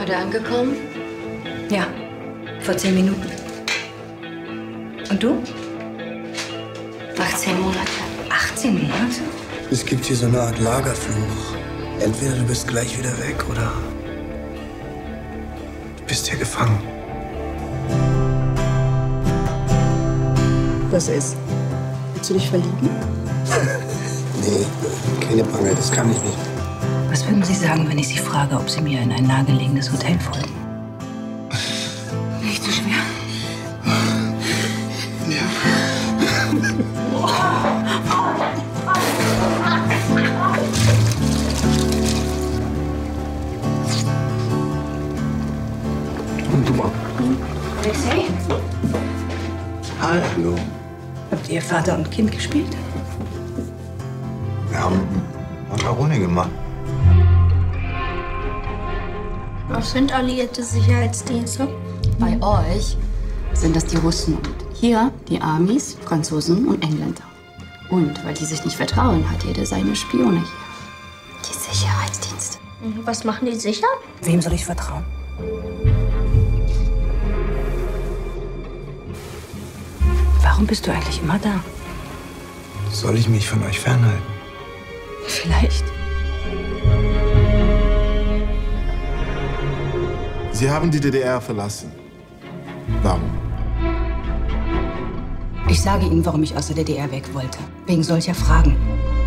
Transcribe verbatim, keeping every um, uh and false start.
Heute angekommen? Ja, vor zehn Minuten. Und du? achtzehn Monate. achtzehn Monate? Es gibt hier so eine Art Lagerfluch. Entweder du bist gleich wieder weg oder du bist hier gefangen. Was ist? Willst du dich verlieben? Nee, keine Bange, das kann ich nicht. Was würden Sie sagen, wenn ich Sie frage, ob Sie mir in ein nahegelegenes Hotel folgen? Nicht so schwer. Und du mal. Alexei? Hallo. Habt ihr Vater und Kind gespielt? Wir haben Makaroni gemacht. Was sind alliierte Sicherheitsdienste? Bei euch sind das die Russen und hier die Amis, Franzosen und Engländer. Und weil die sich nicht vertrauen, hat jeder seine Spione hier. Die Sicherheitsdienste. Was machen die sicher? Wem soll ich vertrauen? Warum bist du eigentlich immer da? Soll ich mich von euch fernhalten? Vielleicht. Sie haben die D D R verlassen. Warum? Ich sage Ihnen, warum ich aus der D D R weg wollte. Wegen solcher Fragen.